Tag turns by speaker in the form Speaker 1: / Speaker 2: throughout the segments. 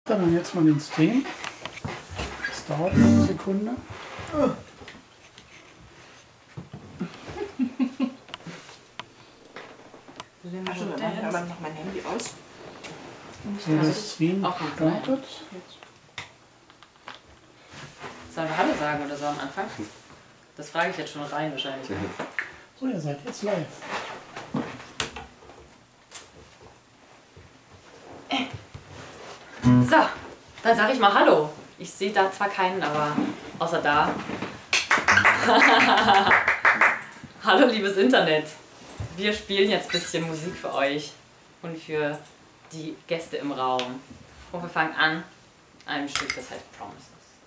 Speaker 1: Dann jetzt mal den Stream. Das dauert eine Sekunde.
Speaker 2: Achso, dann mache ich mein Handy aus.
Speaker 1: So, das Stream startet.
Speaker 3: Sollen wir Hallo sagen oder so am Anfang? Das frage ich jetzt schon rein wahrscheinlich.
Speaker 1: So, ihr seid jetzt live.
Speaker 3: So, dann sage ich mal Hallo. Ich sehe da zwar keinen, aber außer da. Hallo liebes Internet. Wir spielen jetzt ein bisschen Musik für euch und für die Gäste im Raum. Und wir fangen an mit einem Stück, das heißt Promises.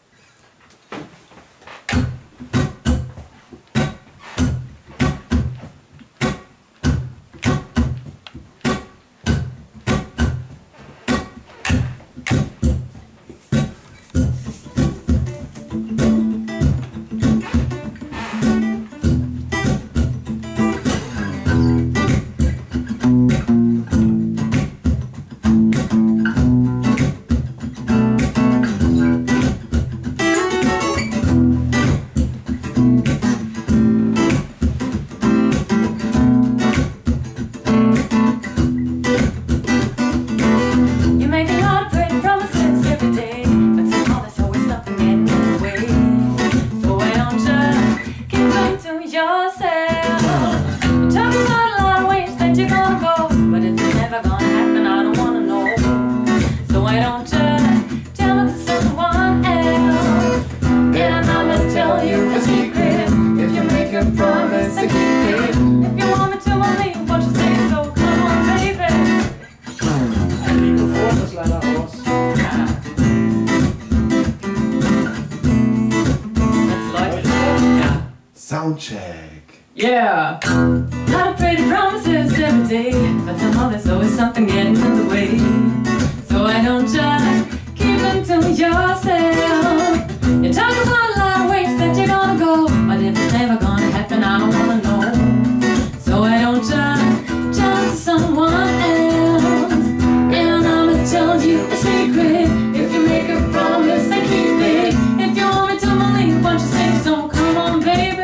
Speaker 4: Soundcheck.
Speaker 3: Yeah! Gotta pray to promises every day, but somehow there's always something getting in the way. So why don't you keep them to yourself? You talk about a lot of ways that you're gonna go, but if it's never gonna happen, I don't wanna know. So why don't you tell it to someone else? And I'ma tell you a secret. If you make a promise, then keep it. If you want me to believe what you say, so come on, baby.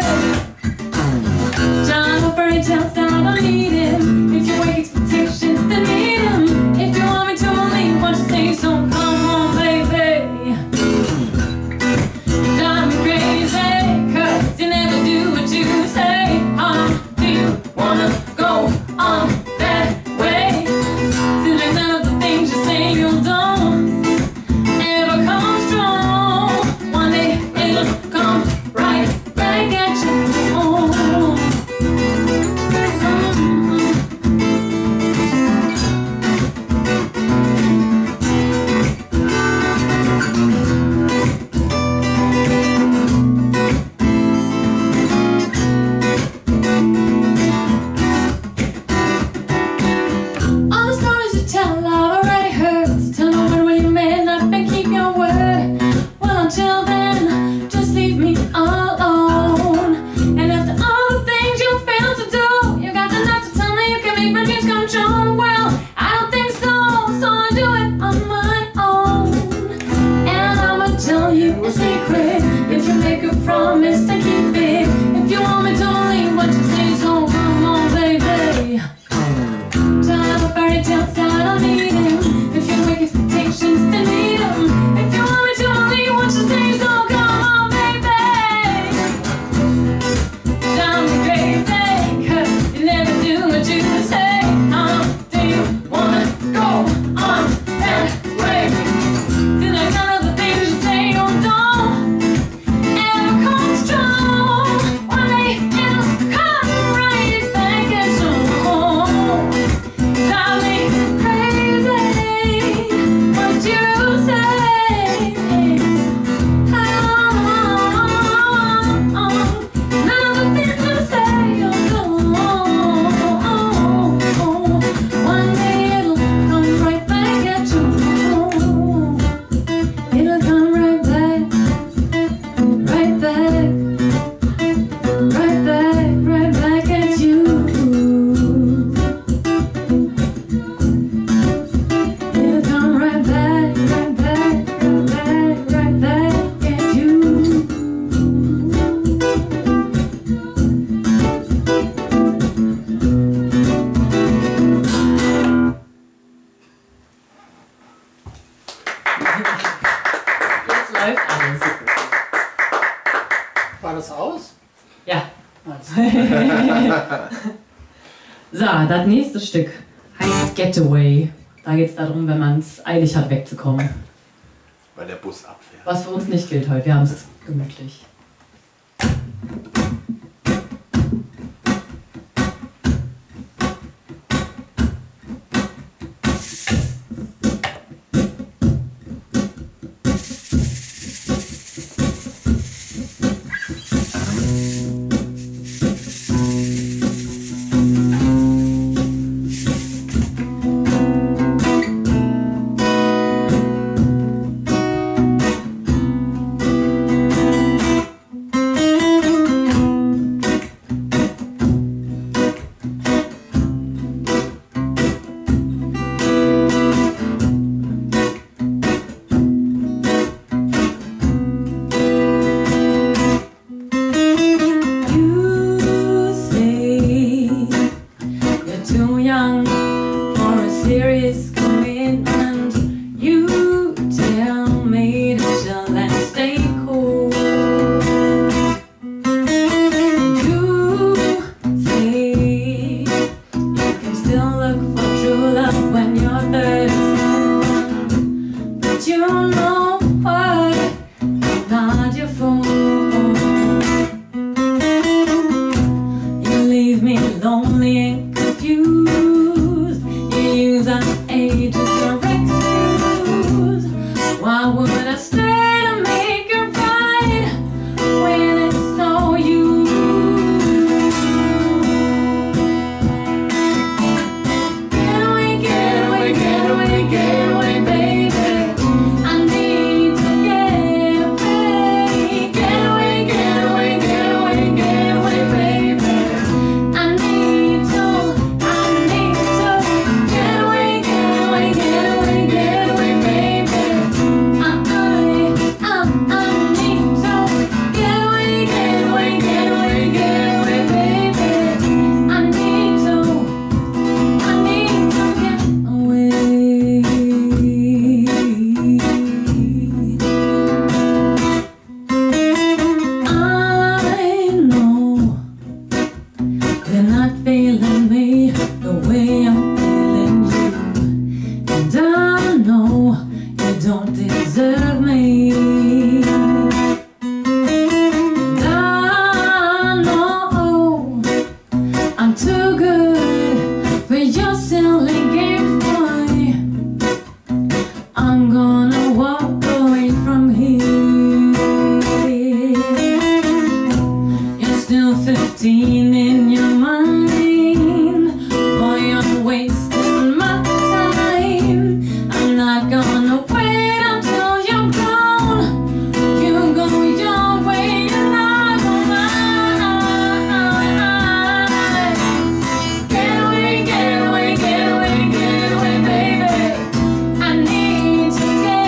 Speaker 3: Tells that I don't need him. If you wake expectations, then meet him. If you want me to believe what you say, so come on, baby. You drive me crazy, 'cause you never do what you say. Do you wanna go Jetzt läuft alles.
Speaker 1: War das aus?
Speaker 3: Ja.
Speaker 1: Nice.
Speaker 3: So, das nächste Stück heißt Getaway. Da geht es darum, wenn man es eilig hat, wegzukommen.
Speaker 4: Weil der Bus abfährt.
Speaker 3: Was für uns nicht gilt heute. Wir haben es gemütlich.
Speaker 5: Get away, baby. I need to get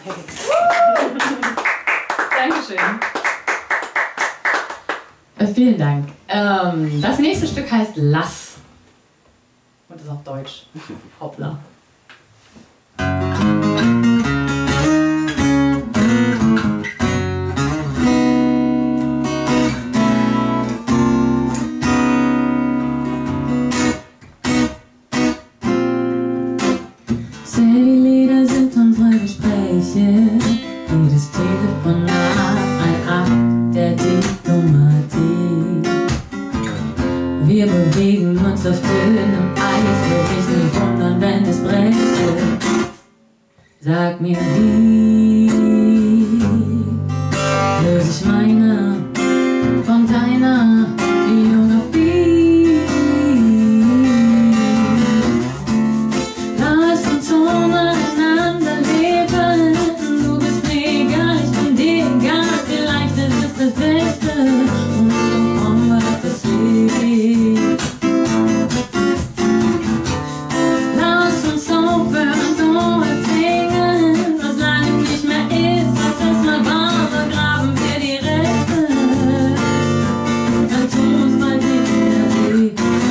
Speaker 3: Dankeschön. Vielen Dank. Das nächste Stück heißt Lass. Und ist auf Deutsch. Hoppla.
Speaker 5: Lieder sind unsere Gespräche, jedes Telefonat ein Akt der Diplomatie. Wir bewegen uns auf dünnem Eis, würde ich nicht wundern, wenn es bräche. Sag mir, wie löse ich meine von deiner Biografie? Lass uns untereinander leben. Du bist mir egal, ich bin dir egal. Vielleicht ist es das Beste und so kommen wir das Leben. Lass uns aufhören zu erzählen, was lange nicht mehr ist. Lass uns mal warm begraben wir die Reste. Dann tun uns bald nicht mehr weh.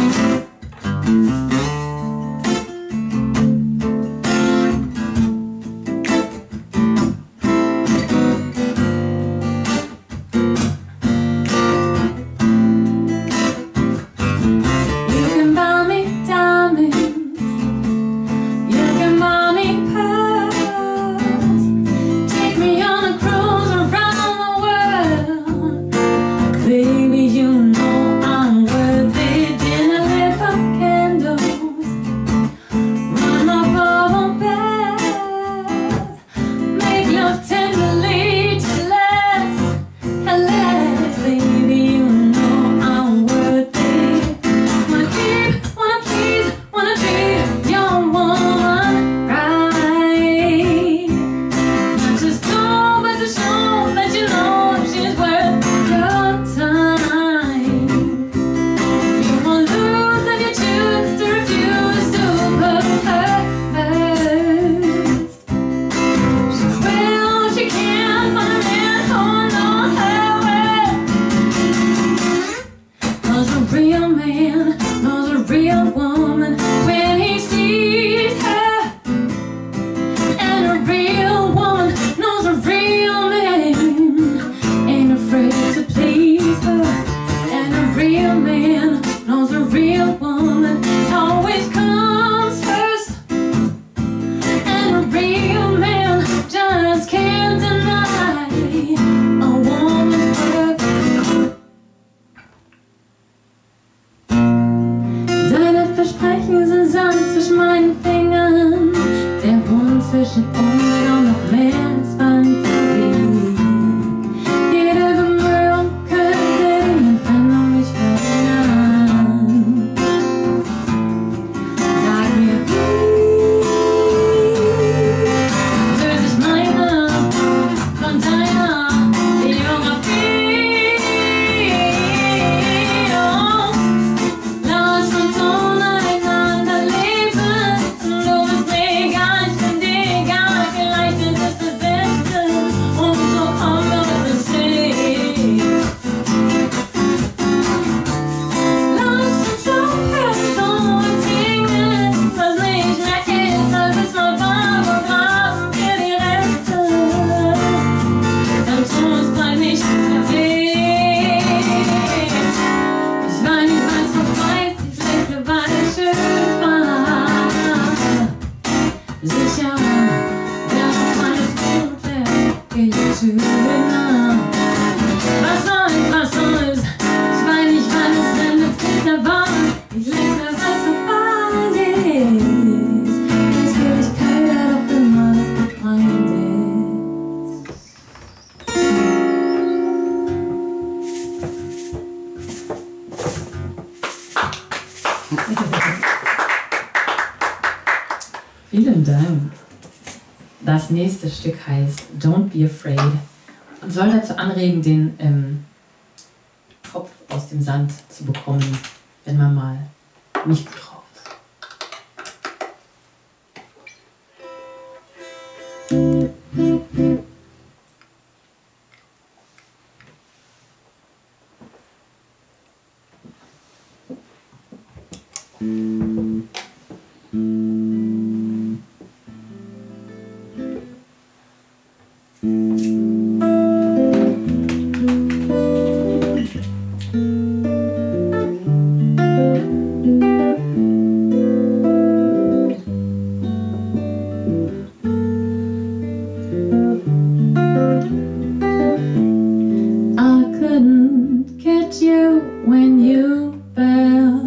Speaker 5: You can buy me diamonds, you can buy me pearls, take me on a cruise around the world. Baby, you know I'm worth it. Dinner with our candles, run my bubble bath, make love tenderly to less and less. Baby, you know I'm worth it. Wanna keep, wanna please, wanna be your woman, right? Not just know, but to show that you know she's worth your time. You won't lose if you choose to refuse to put her first. She will, she can find a man who knows her worth. Knows a real man, knows a real woman when he sees her. And a real woman knows a real man, ain't afraid to please her. And a real man knows a real woman always comes first. And a real man just can't deny a woman's worth. Deine Versprechen sind Sand zwischen meinen Fingern. Der Bund zwischen uns kaum noch mehr als Fantasie. Jede Bemühung könnte den Entfernung mich verhindern. Sag mir, wie löse ich meine von deiner Biografie? Oh, lass uns untereinander leben. Du bist mir egal, ich bin dir egal. Vielleicht ist es das Beste und so kommen wir das Leben. Lass uns aufhören zu erzählen, was nicht mehr ist. Lass es mal warm begraben wir die Reste. Dann tun uns bald nicht mehr weh. Ich weiß, vorbei ist die Fläche, weil es schön war. Sicher, dass es alles gut wäre, viel schöner. Was soll's? Ich weiß nicht, wann das Ende Filter war. Ich lebe, was vorbei ist. Das will ich keiner doch immer, was gemeint ist.
Speaker 3: Vielen Dank. Das nächste Stück heißt Don't Be Afraid und soll dazu anregen, den Kopf aus dem Sand zu bekommen, wenn man mal nicht gut drauf ist. When you fell,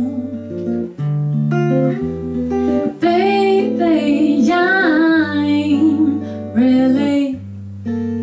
Speaker 3: baby, I'm really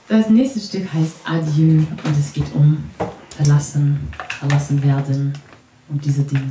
Speaker 3: Das nächste Stück heißt Adieu und es geht um verlassen, verlassen werden und diese Dinge.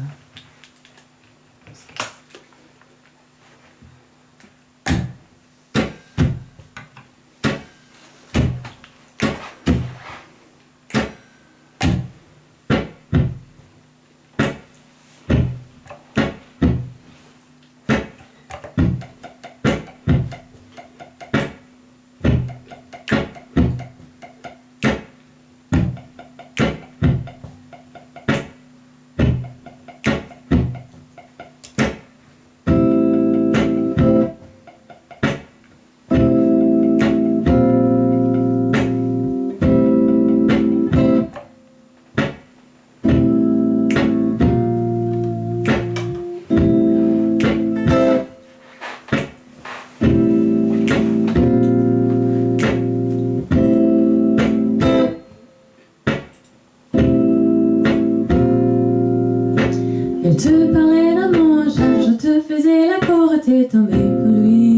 Speaker 5: Il te parlait d'amour, je te faisais la cour et t'es tombé pour lui.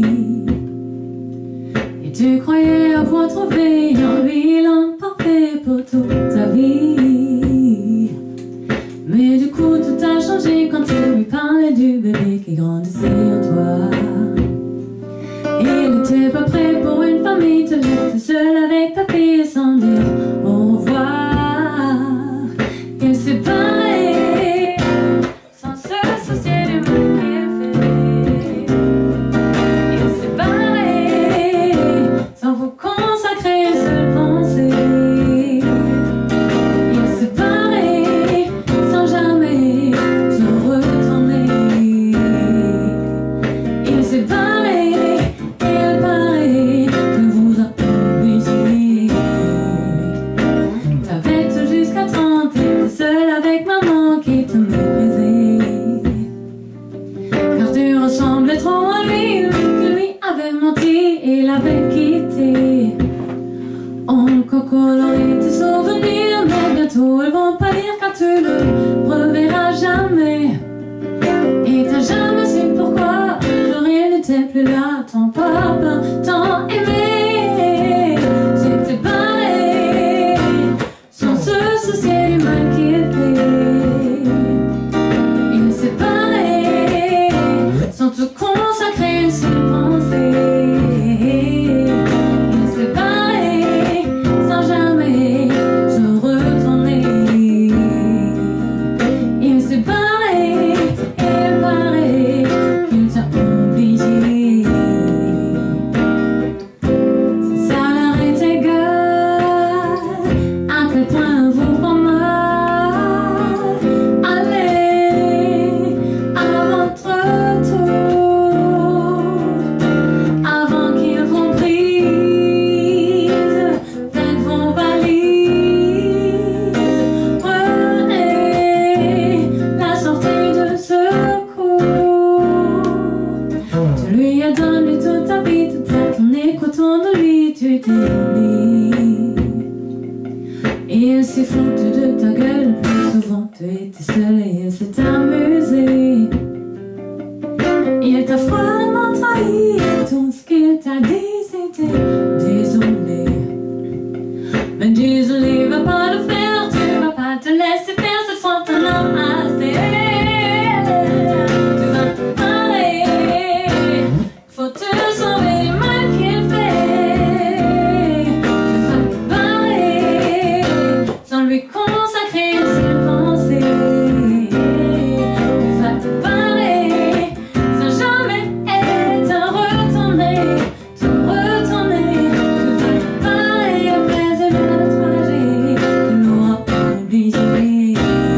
Speaker 5: Et tu croyais avoir trouvé en lui l'homme parfait pour toute ta vie. Mais du coup tout a changé quand tu lui parlais du bébé qui grandissait en toi. Il n'était pas prêt pour une famille, te laisser seul avec ta fille sans dire au revoir. Il s'est barré sans se soucier du mal qu'il fait. Il s'est barré sans vous consacrer une seule pensée. Il s'est barré sans jamais se retourner. Il s'est barré et il paraît que vous a oublié. T'avais tout jusqu'à 30, t'étais seul avec maman qui te méprisait. Car tu ressemblais trop à lui, lui qui lui avait menti et l'avait quitté. Encore coloré tes souvenirs, mais bientôt ils vont pas dire car tu le reverras jamais. Et t'as jamais su pourquoi le rien n'était plus là, ton papa, tant aimé. C'était barré sans se soucier du mal qu'il fait. Il s'est barré sans te consacrer une seule pensée. Il s'est barré sans jamais se retourner. Il s'est barré et il paraît qu'il t'a oublié. Si ça leur est égal à quel point vous font mal, allez à votre tour avant qu'ils vous brisent. Faites vos valises, prenez la sortie de secours. Tu lui as donné toute ta vie, toute ta tournée qu'autour de lui tu t'es mis. Et il s'est foutu de ta gueule, plus souvent tu étais seul et il s'est amusé. Il t'a froidement trahi et tout ce qu'il t'a dit c'était désolé. Mais désolé va pas le faire, tu vas pas te laisser faire cette fois t'en as assez. Tu vas te barrer, faut te sauver du mal qu'il fait. Tu vas te barrer sans lui consacrer une seule pensée. Tu vas te barrer sans jamais te retourner, te retourner. Tu vas te barrer après une heure de trajet, tu l'auras oublié.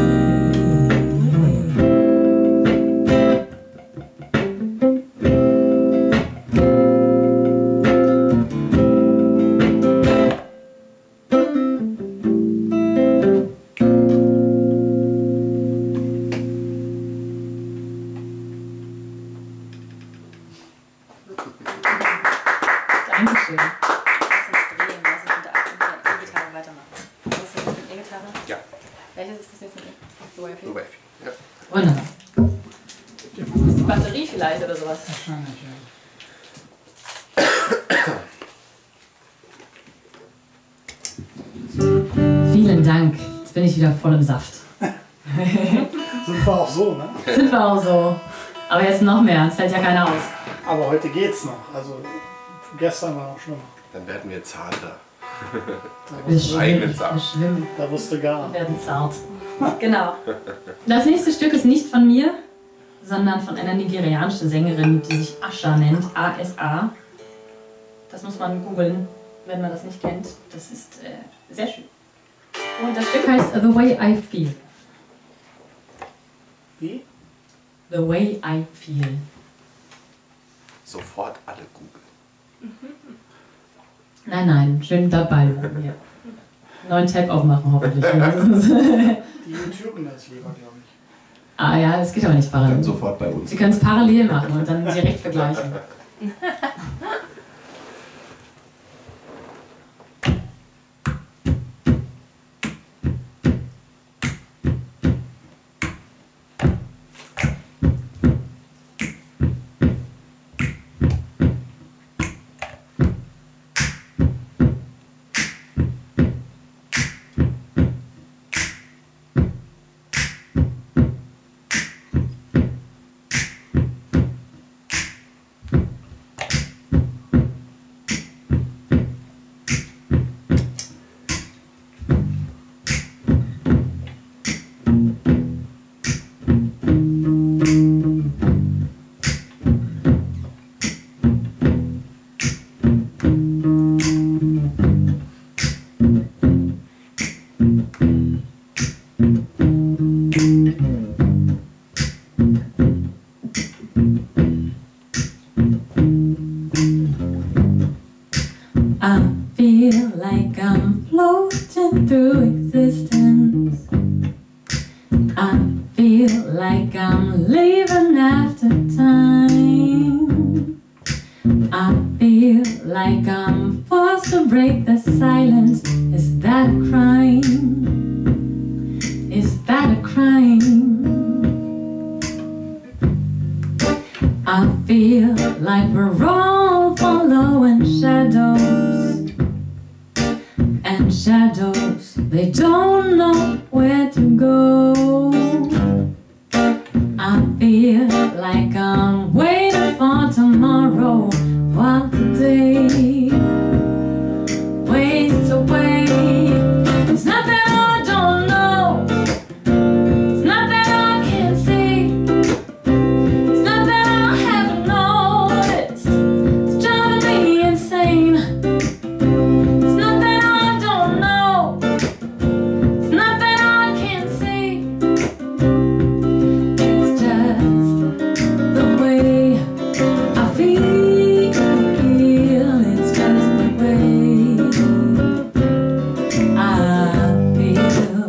Speaker 3: Dankeschön.
Speaker 2: Lass uns drehen, lass uns mit der E-Gitarre weitermachen. Was ist das mit E-Gitarre?
Speaker 4: Ja,
Speaker 2: Welches ist das jetzt mit E? So F?
Speaker 4: nur bei F. Ja.
Speaker 3: Wunderbar.
Speaker 2: Ist die Batterie vielleicht oder sowas?
Speaker 1: Wahrscheinlich, ja.
Speaker 3: Dank. Jetzt bin ich wieder voll im Saft.
Speaker 1: Sind wir auch so, ne?
Speaker 3: Sind wir auch so. Aber jetzt noch mehr. Es hält ja keiner aus.
Speaker 1: Aber heute geht's noch. Also gestern war noch schlimmer.
Speaker 4: Dann werden wir zarter.
Speaker 3: Wir
Speaker 4: eigenen
Speaker 3: schwimmen.
Speaker 4: Saft.
Speaker 3: Wir schwimmen.
Speaker 1: Da wusste gar
Speaker 3: Wir
Speaker 1: nicht.
Speaker 3: werden zart.
Speaker 2: Genau.
Speaker 3: Das nächste Stück ist nicht von mir, sondern von einer nigerianischen Sängerin, die sich Asha nennt. A-S-A. Das muss man googeln, wenn man das nicht kennt. Das ist sehr schön. Und das Stück heißt The Way I Feel.
Speaker 1: Wie?
Speaker 3: The Way I Feel.
Speaker 4: Sofort alle googeln.
Speaker 3: Nein, nein, schön dabei sein hier. Neuen Tab aufmachen hoffentlich.
Speaker 1: Die YouTuben das lieber, glaube ich.
Speaker 3: Ah ja, das geht aber nicht parallel.
Speaker 4: Dann sofort bei uns.
Speaker 3: Sie können es parallel machen und dann direkt vergleichen. I feel like I'm floating through existence. I feel like I'm leaving after time. I feel like I'm forced to break the silence. Is that a crime? Is that a crime? I feel like we're all following shadows, and shadows, they don't know where to go. I feel like I'm waiting for tomorrow, while today waits away. It's not that I don't know, it's not that I can't see, it's not that I haven't noticed, it's driving me insane. It's not that I don't know, it's not that I can't see, it's just the way I feel. It's just the way I feel.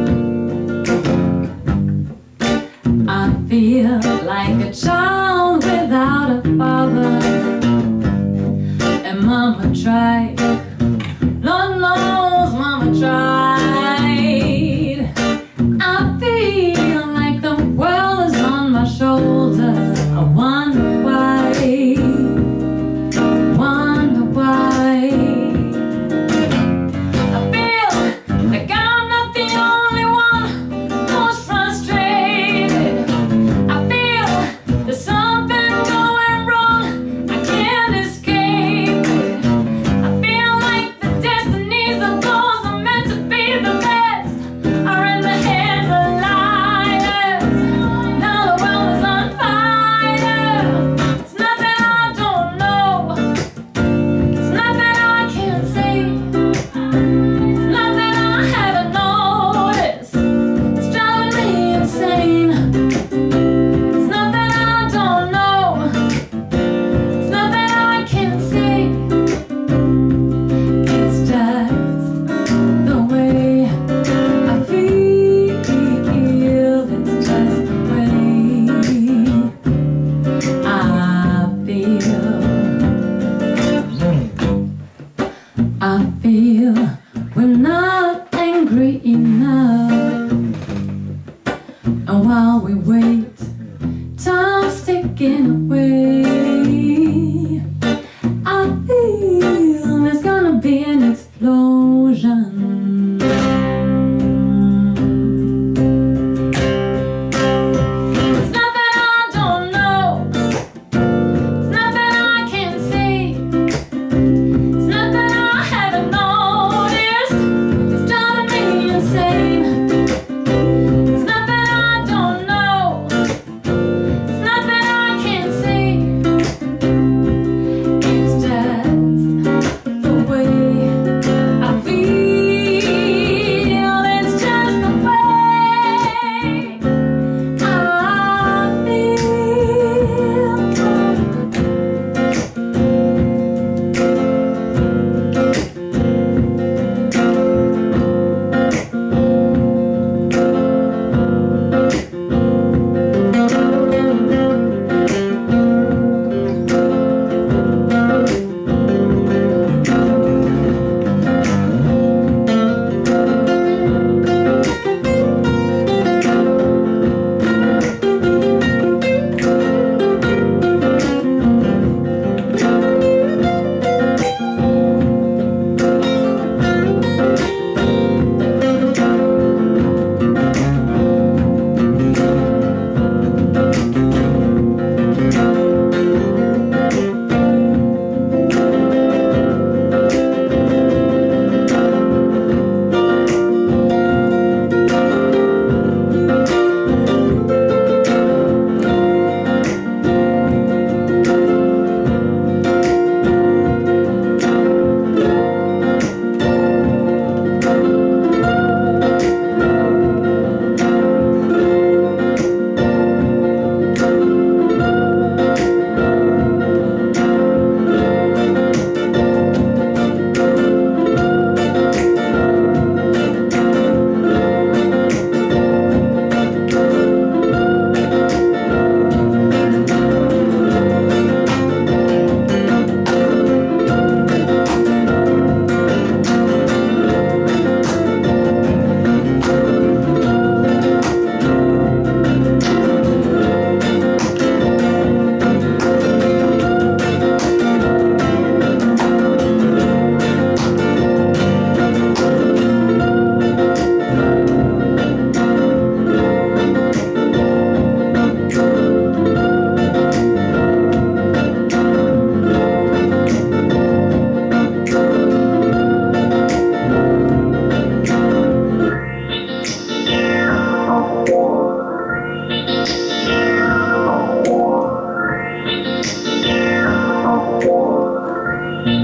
Speaker 3: I feel like a child without a father, and Mama tried. Lord knows Mama tried. I feel like the world is on my shoulder. I wonder why. Wonder why. I feel like I'm not the only one who's frustrated. I feel there's something going wrong, I can't escape it. I feel like the destinies of those who are meant to be the best are in the hands of liars. Now the world is on fire. It's not that I don't know, it's not that I can't see, it's not that I haven't noticed, it's driving me insane. It's not that I don't know, it's not that I can't see, it's just the way I feel. It's just the way I feel. I feel we're not angry enough, and while we wait, time's ticking away. I feel there's gonna be an explosion.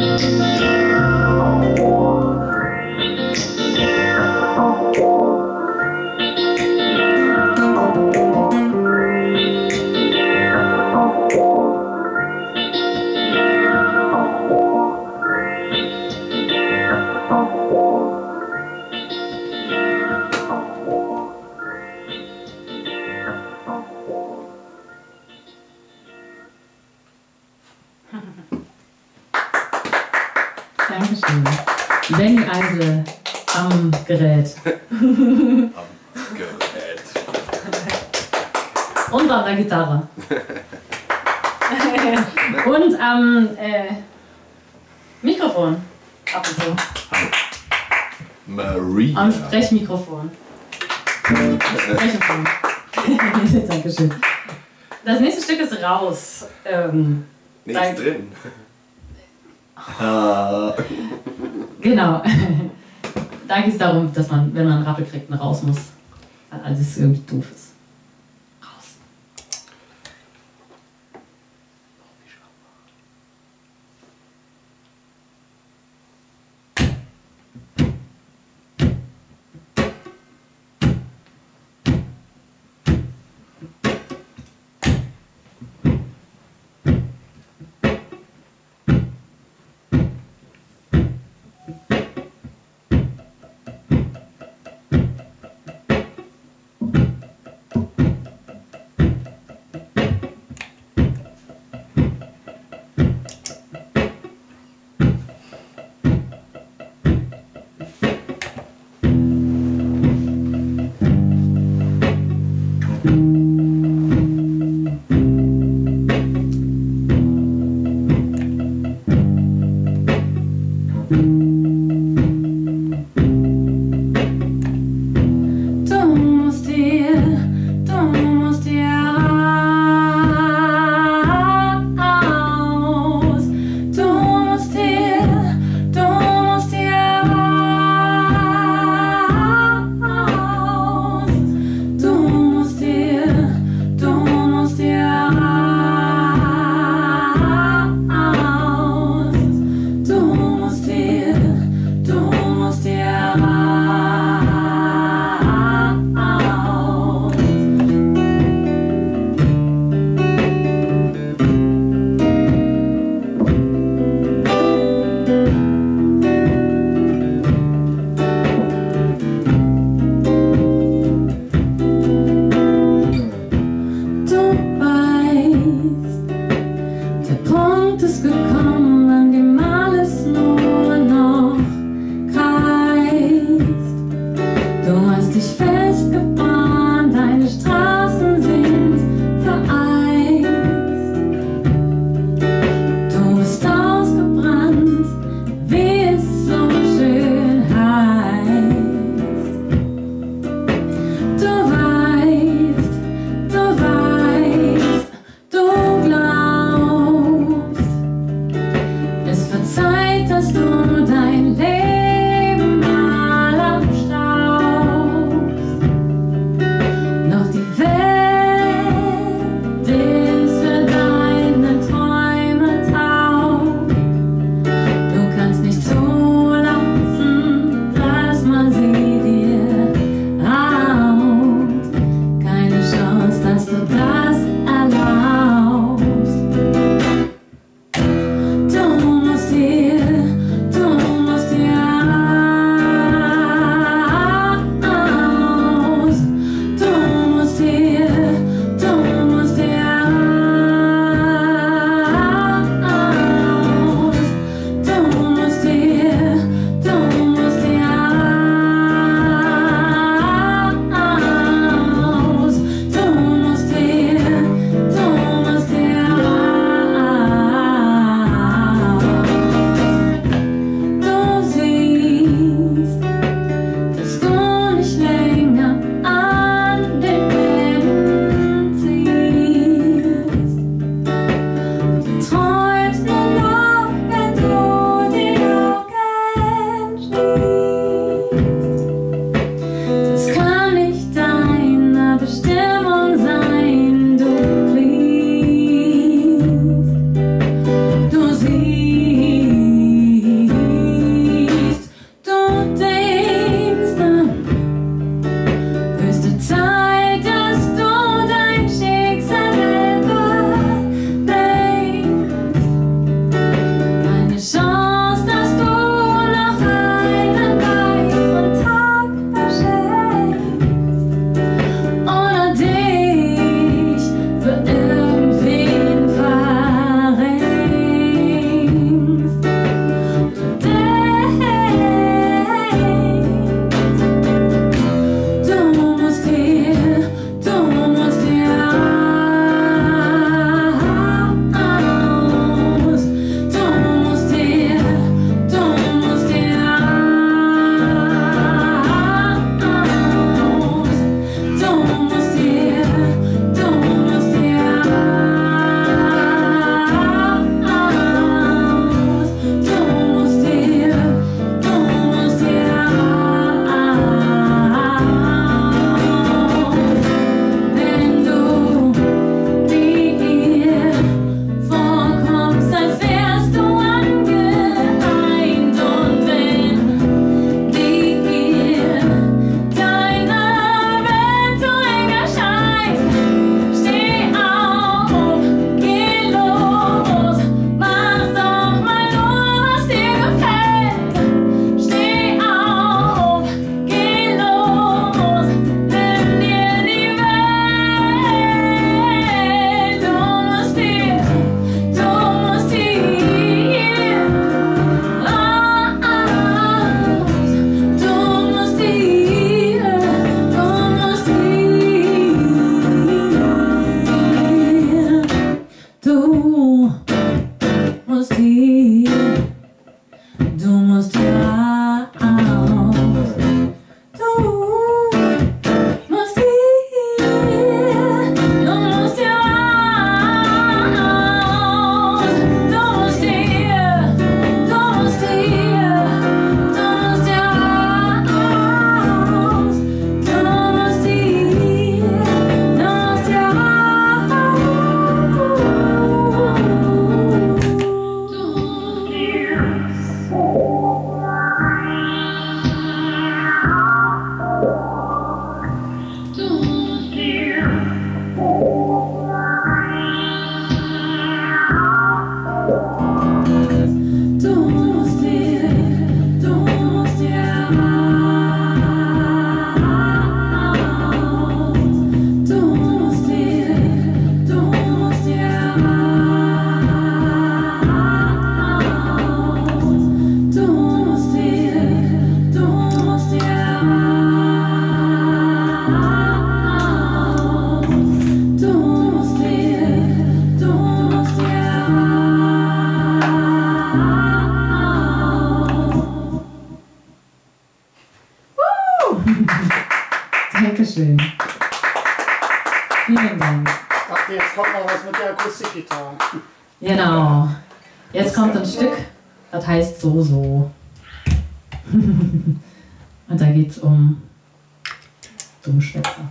Speaker 3: Dankeschön. Benny Eisel am Gerät.
Speaker 4: Am Gerät.
Speaker 3: Und an der Gitarre. Und am Mikrofon. Ab und zu.
Speaker 4: Maria.
Speaker 3: Am Sprechmikrofon. Sprechmikrofon. Dankeschön. Das nächste Stück ist raus.
Speaker 4: Nichts drin.
Speaker 3: Genau. Da geht es darum, dass man, wenn man einen Rappel kriegt, raus muss. Weil alles irgendwie doof ist. Raus.
Speaker 5: Du
Speaker 3: Dankeschön. Vielen Dank.
Speaker 1: Dachte, jetzt kommt noch was mit der Akustikgitarre.
Speaker 3: Genau. Jetzt kommt ein Stück, das heißt So. Und da geht's um Dummschwätzer.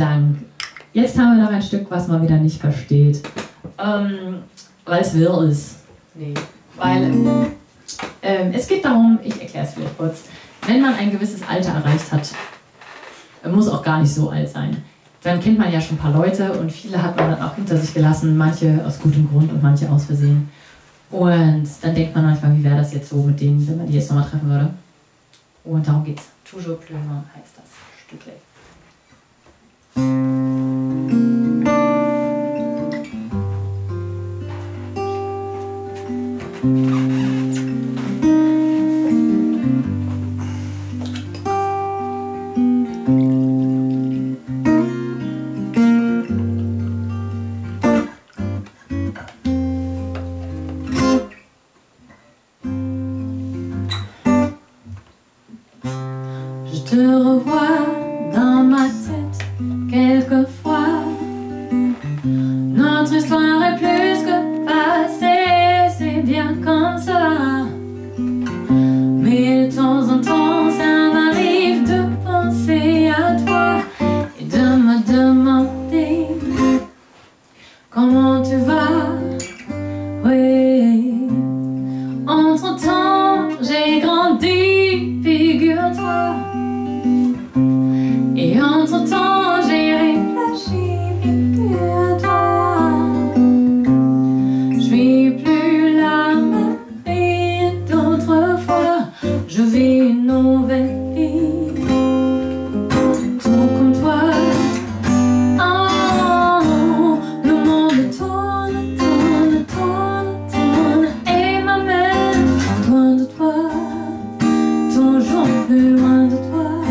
Speaker 3: Dank. Jetzt haben wir noch ein Stück, was man wieder nicht versteht. Weil es wirr ist. Nee. Weil es geht darum, ich erkläre es vielleicht kurz, wenn man ein gewisses Alter erreicht hat, muss auch gar nicht so alt sein, dann kennt man ja schon ein paar Leute und viele hat man dann auch hinter sich gelassen, manche aus gutem Grund und manche aus Versehen. Und dann denkt man manchmal, wie wäre das jetzt so mit denen, wenn man die jetzt nochmal treffen würde. Und darum geht's. Toujours plus loin heißt das Stückle.
Speaker 5: Je te revois dans ma tête quelquefois. Notre histoire est plus que passée, c'est bien comme ça. Mais de temps en temps, ça m'arrive de penser à toi et de me demander comment tu vas. Oui, entre-temps, j'ai grandi, figure-toi. Et entre-temps, j'ai réfléchi, figure-toi. Je suis plus la même fille d'autrefois. Je vis une nouvelle vie, tout comme toi. Oh, le monde tourne, tourne, tourne, tourne et m'amène loin de toi, toujours plus loin de toi.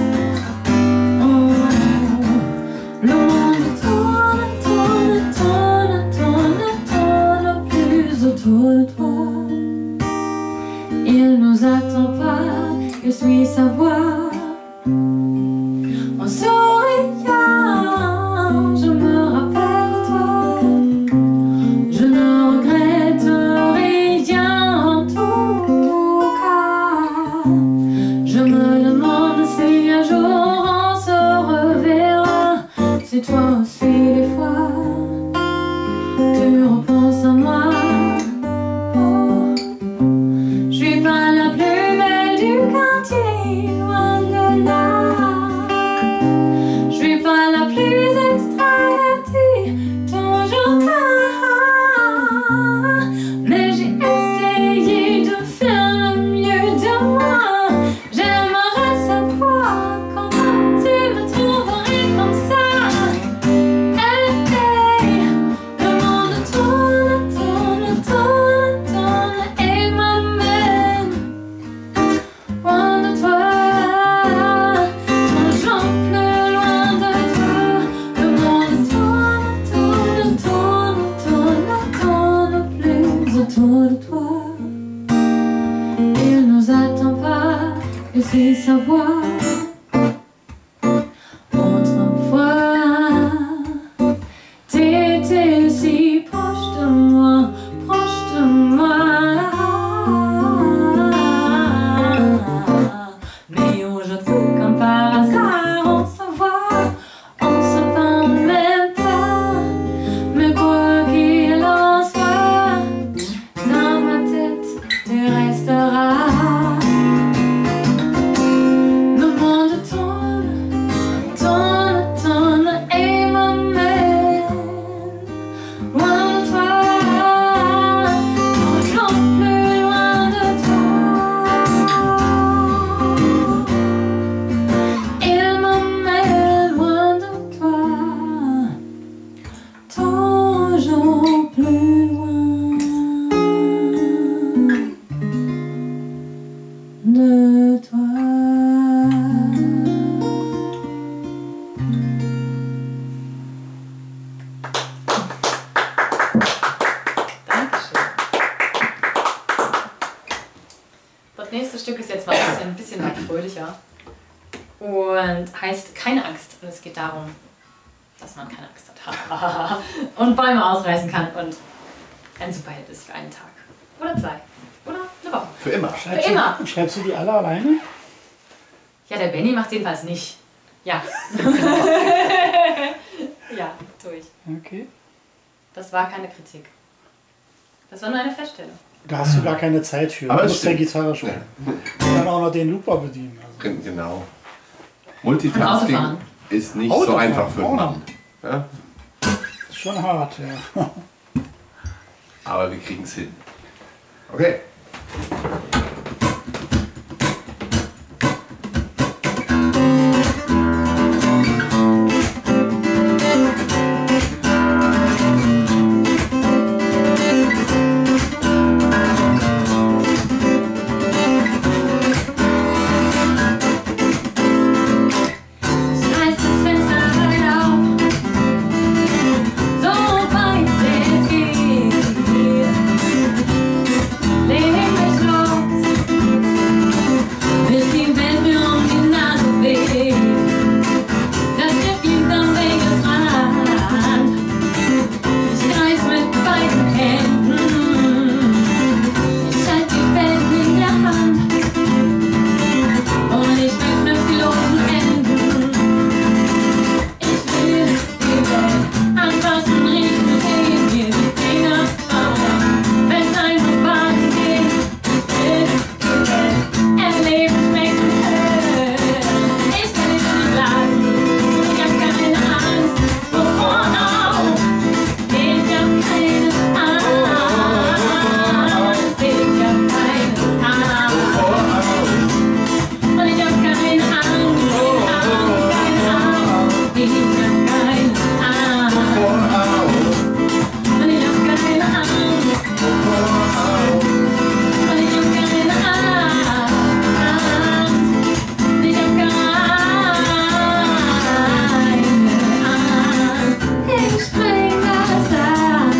Speaker 5: Le monde tourne, tourne, tourne, tourne, tourne plus autour de toi. Il nous attend pas, je suis sa voix. En souriant, je me rappelle toi. Je ne regrette rien en tout cas. Je me demande si un jour on se reverra. C'est toi aussi des fois, tu repenses à moi. Oh, je suis pas la plus belle du quartier, loin de là. Je suis pas la plus extravertie, toujours là. Mais j'ai essayé de faire le mieux de moi. J'aimerais savoir comment tu me trouverais comme ça. Le monde tourne, tourne, tourne, tourne et m'amène loin de toi, toujours plus loin de toi. Le monde tourne, tourne, tourne, tourne, tourne plus autour de toi. Il nous attend pas, et c'est sa voix. Autrefois, t'étais si proche de moi, proche de moi. Mais aujourd'hui, comme par hasard, on se voit, on se parle même pas. Mais quoi qu'il en soit, dans ma tête, tu resteras. Le monde tourne, tourne, tourne et m'amène loin de toi, toujours plus loin de toi. Il m'amène loin de toi, toujours plus loin de toi.
Speaker 2: Dankeschön. Das nächste Stück ist jetzt mal ein bisschen fröhlicher und heißt Keine Angst. Und es geht darum, dass man keine Angst hat und Bäume ausreißen kann und ein Superheld ist für einen Tag oder zwei oder eine Woche.
Speaker 4: Für immer.
Speaker 2: Für immer.
Speaker 1: Schreibst du die alle alleine?
Speaker 2: Ja, der Benny macht jedenfalls nicht. Ja. Ja, tue ich.
Speaker 1: Okay.
Speaker 2: Das war keine Kritik. Das war nur eine Feststellung.
Speaker 1: Da hast du gar keine Zeit für.
Speaker 4: Aber
Speaker 1: Du
Speaker 4: es
Speaker 1: musst ja
Speaker 4: stimmt.
Speaker 1: Gitarre spielen. Und dann auch noch den Looper bedienen. Also.
Speaker 4: Genau.
Speaker 2: Und
Speaker 4: Multitasking
Speaker 2: Autofahren.
Speaker 4: ist nicht so
Speaker 1: Autofahren,
Speaker 4: einfach für einen
Speaker 1: auch noch.
Speaker 4: Mann. Ja?
Speaker 1: Ist schon hart, ja.
Speaker 4: Aber wir kriegen es hin. Okay.
Speaker 5: Ich reiß das Fenster weit auf, so weit es geht. Leg mich raus, bis die Welt mir um die Nase weht. Das Schiff liegt am Wegesrand, ich reiß mit beiden Händen. Ich halt die Welt in der Hand und ich verknüpf die losen Enden. Ich will die Welt anfassen, riechen, sehen, mir die Finger bauen, wenn's einfach warten geht. Ich will die Welt erleben, schmecken, hören. Ich will nicht lassen, ich hab keine Angst, wovor auch. Ich hab keine Angst, ich hab keine Angst. Und ich hab keine Angst, keine Angst, ich hab keine Angst. Und ich hab keine Angst, und ich hab keine Angst, ich hab keine Angst. Ich spring das an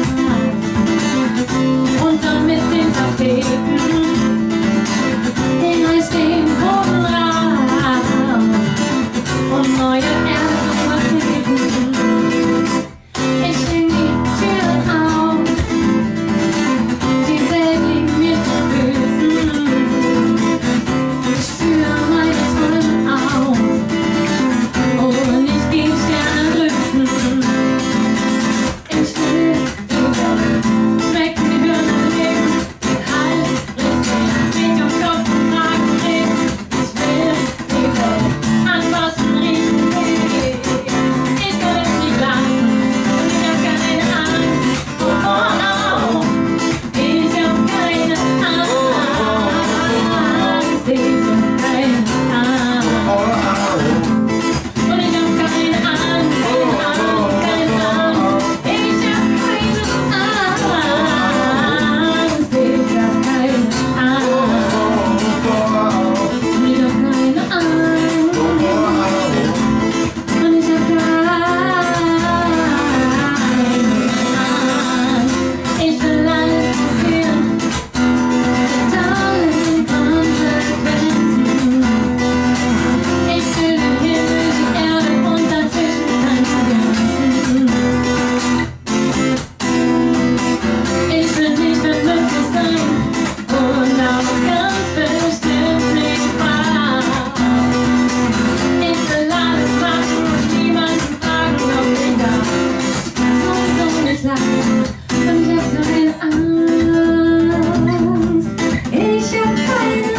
Speaker 5: und dann mit den Tapeten den Eis den Boden raus und neue Erde übertreten. Ich schwing die Türen auf, die Welt liegt mir zu Füßen. Ich spüre meine Träume auf und ich geh Sterne grüßen. Ich will die Welt schmecken, die Birne leben, den Hals richten, mich um Kopf und Kragen drehen. Ich will die Welt anfassen, riechen, sehen. Ich will es nicht lassen und ich hab keine Angst, wovor auch. Ich hab keine Angst, ich hab keine Angst. Und ich hab keine Angst, keine Angst. Ich hab keine Angst, ich hab keine Angst. Und ich hab keine Angst. Und ich hab keine Angst. Ich will alles probieren, mit allen Konsequenzen. Ich will den Himmel, die Erde und dazwischen tanzen. Ich will nicht verblüfft sein und auch ganz bestimmt nicht wahr. Ich will alles machen und niemanden fragen, ob ich darf. Ich kann sowieso nicht lachen und ich hab keine Angst. Ich hab keine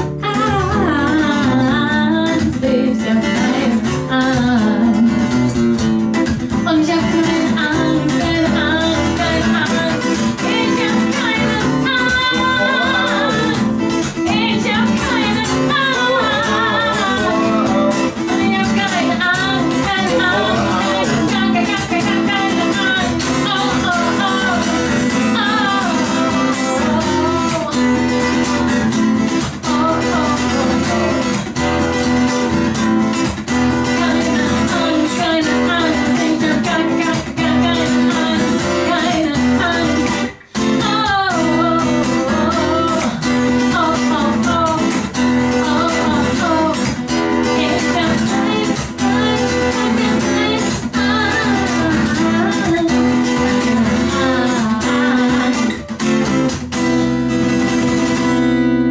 Speaker 5: Angst. Ich hab keine Angst. Und ich hab keine Angst, keine Angst, keine Angst. Ich hab keine Angst. Ich hab keine Angst. Und ich hab keine Angst, keine Angst, keine Angst. Oh, oh, oh,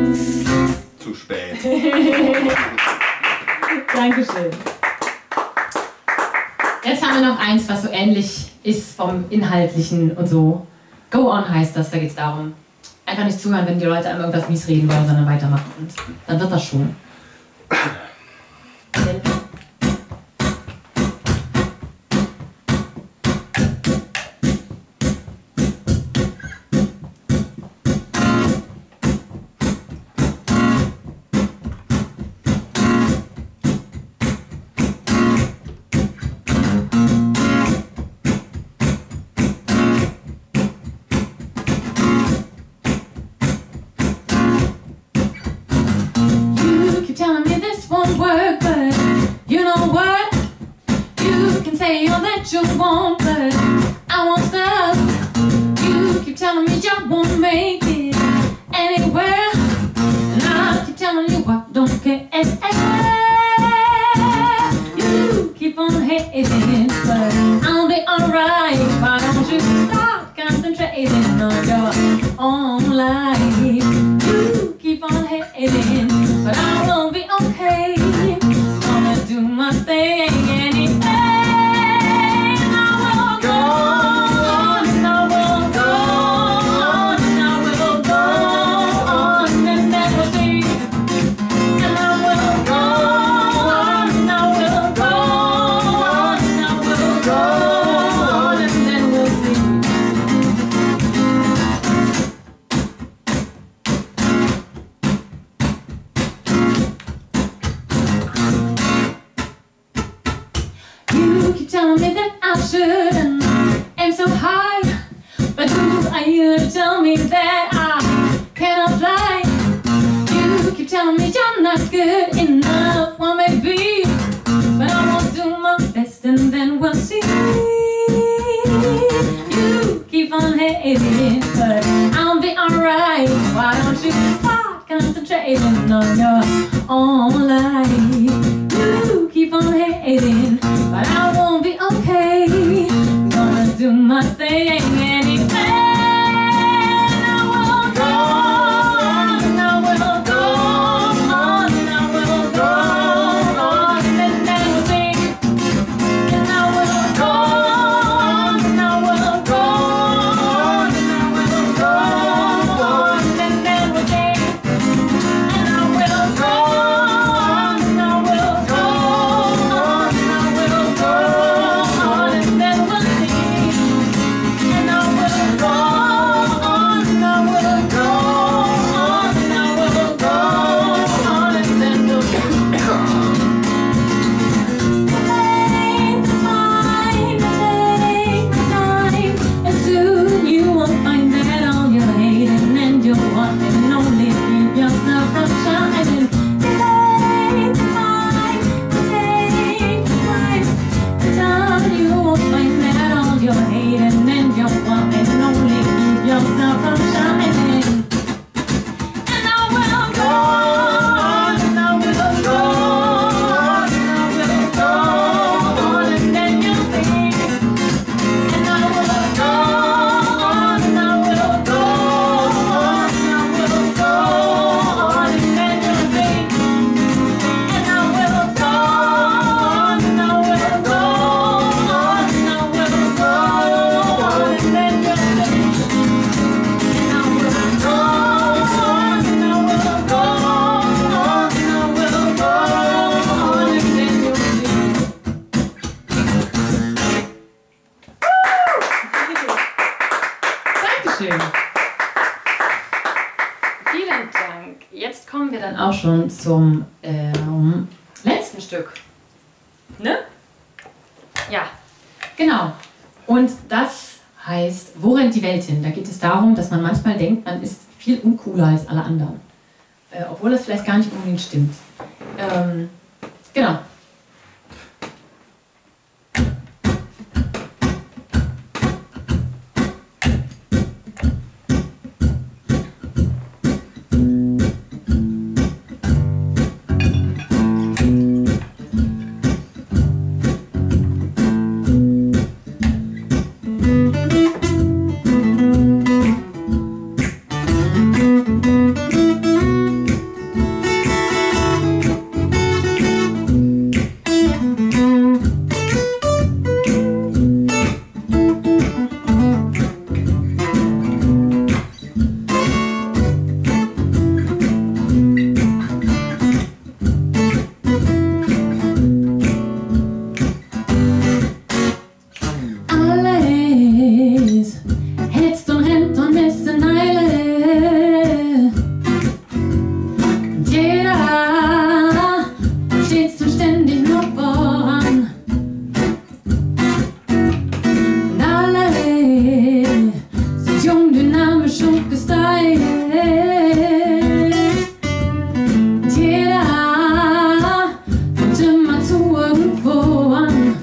Speaker 4: Zu spät.
Speaker 2: Dankeschön. eins, was so ähnlich ist vom Inhaltlichen und so. Go on heißt das, da geht es darum. Einfach nicht zuhören, wenn die Leute einem irgendwas mies reden wollen, sondern weitermachen. Und dann wird das schon.
Speaker 5: Telling me this won't work, but you know what? You can say all that you want, but I won't stop. You keep telling me you won't make it anywhere, and I keep telling you I don't care. You keep on hating, but I'll be alright. Why don't you start concentrating on your own life? You keep on hating, but I will be okay. Gonna do my thing anyway. And I will go on, and I will go on, and I will go on, and then we'll see. And I will go on, and I will go on, and I will go on, and then we'll see. You keep telling me that I shouldn't aim so high, but who are you to tell me that I cannot fly? You keep telling me you're not good enough, well maybe, but I will do my best and then we'll see. You keep on hating, but I'll be alright. Why don't you start concentrating on your own life? You keep on hating, but I won't be okay. Gonna do my thing anyway. And I will go on, and I will go on, and I will go on, and then we'll see. And I will go on, and I will go on, and I will go on, and then we'll see. And I will go on, and I will go on, and I will go on, and then we'll see. And I will go on, and I will go on, and I will go on, and then we'll see. Take the time, take the time, and soon you will find that all you're hating and you're wanting only keep yourself from shining. Take the time, take the time, and down you will find that all you're hating and you're wanting only keep yourself from shining. And I will go on, and I will go on, and I will go on, and then you'll see. And I will go on, and I will go on, and I will go on, and then you'll see. And I will go on, and I will go on, and I will go on, and then you'll see. And I will go on, and I will go on, and I will go on, and then you'll see.
Speaker 2: Dankeschön. Vielen Dank. Jetzt kommen wir dann auch schon zum letzten Stück. Ne? Ja, genau. Und das heißt, wo rennt die Welt hin? Da geht es darum, dass man manchmal denkt, man ist viel uncooler als alle anderen. Obwohl das vielleicht gar nicht unbedingt stimmt. Genau.
Speaker 5: komisch und gestylt. Und jeder kommt immer zu irgendwo an.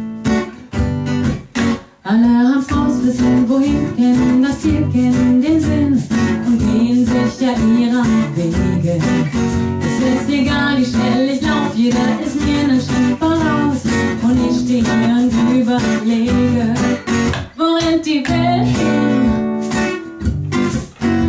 Speaker 5: Alle haben's raus, wissen wohin, kennen das Ziel, kennen den Sinn und gehen sich ja ihrer Wege. Es ist egal, wie schnell ich lauf, jeder ist mir einen Schritt voraus und ich steh hier und überlege, wo rennt die Welt hin?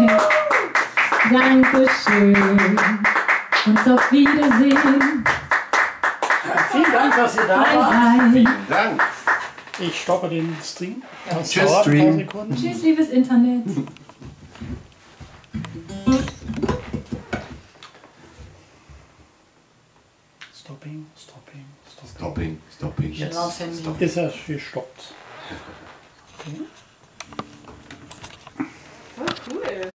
Speaker 3: Dankeschön und auf Wiedersehen.
Speaker 1: Vielen Dank, dass ihr da wart.
Speaker 3: Bye, bye.
Speaker 4: Vielen Dank.
Speaker 1: Ich stoppe den Stream. Das
Speaker 4: Tschüss,
Speaker 1: dauert ein paar
Speaker 4: Stream.
Speaker 1: Sekunden.
Speaker 3: Tschüss, liebes Internet.
Speaker 1: Stopping, stopping, stopping.
Speaker 4: Stopping, stopping.
Speaker 1: Jetzt
Speaker 2: Laut Handy.
Speaker 4: Stopping.
Speaker 1: ist er gestoppt. Okay.